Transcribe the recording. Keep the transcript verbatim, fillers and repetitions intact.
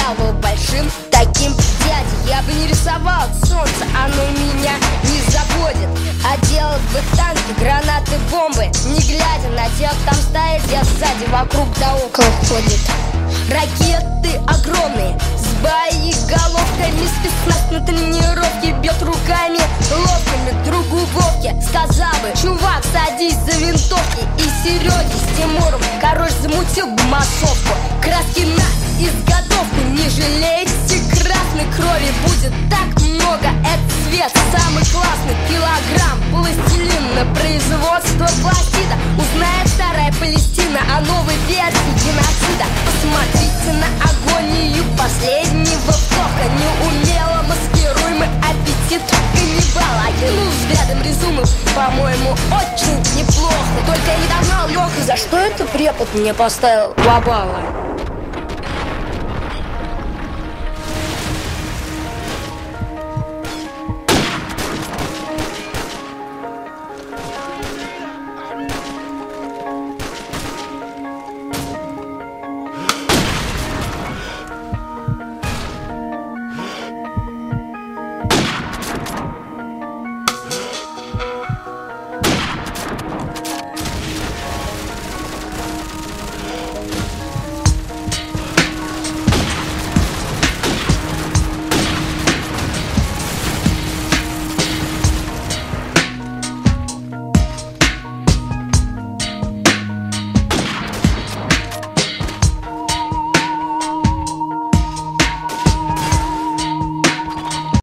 стало большим таким дядей. Я бы не рисовал солнце, оно меня не заводит. А делать бы танки, гранаты, бомбы, не глядя на тех, там стоит, я сзади, вокруг да около ходит. Ракеты огромные, с боеголовками, спецназ на тренировке бьет руками ловкими другу Вовке. Сказал бы: чувак, садись за винтовки. И Сереге с Тимуром, короче, замутил бы массовку. Краски на изготовку, не жалейте красной крови. Будет так много, этот цвет самый классный. Килограмм пластилин на производство пластида. Узнает старая Палестина о новой версии геноцида. Посмотрите на агонию последнего вдоха. Неумело маскируемый аппетит каннибала. Окинул взглядом резюме, по-моему, очень неплохо. Только я не догнал Лёха. За что это препод мне поставил два балла?